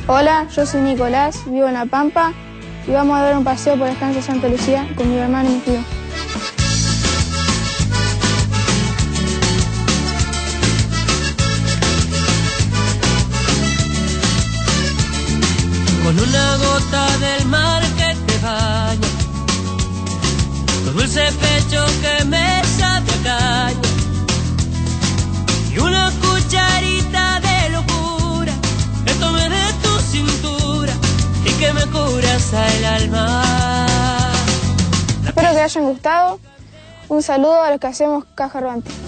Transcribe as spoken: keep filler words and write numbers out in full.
Hola, yo soy Nicolás, vivo en La Pampa y vamos a dar un paseo por la estancia Santa Lucía con mi hermano y mi tío. Con una gota del mar que te baña, tu dulce pecho que me sabe a caña, y una cucharita de locura que tome de tu cintura y que me curas el alma. Espero que les hayan gustado. Un saludo a los que hacemos Caja Rodante.